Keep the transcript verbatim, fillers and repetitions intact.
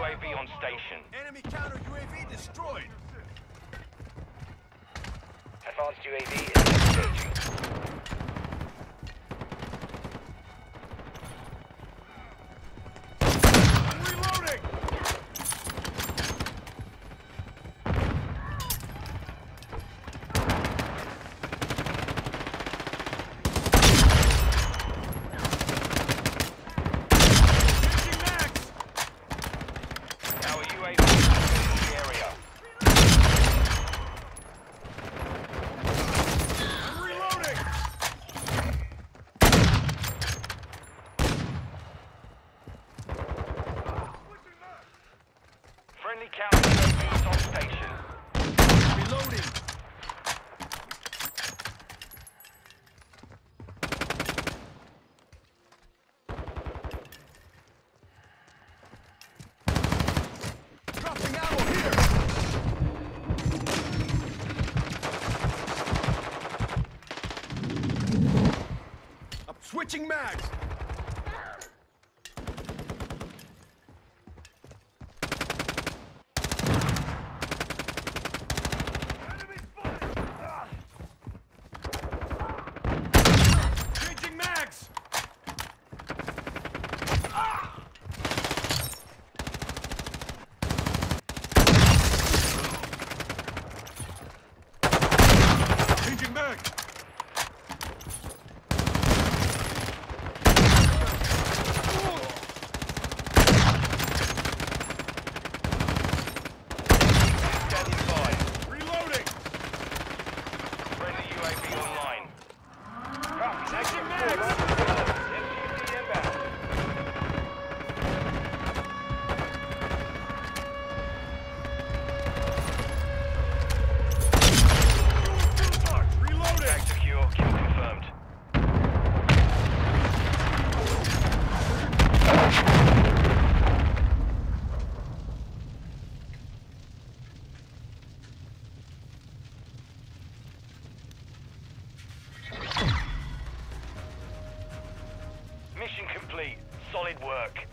A V on station. Enemy counter U A V destroyed. Advanced U A V is engaging. Reloading. Our U A V is in the area. Reloading. Friendly counter U A V is on station. Reloading. Dropping ammo here. I'm switching mags. Changing mags. Changing mags. Standing by. Reloading. Friendly U A V online. Changing mags. M G C inbound. Reloading. Tag secure. Kill confirmed. Mission complete. Solid work.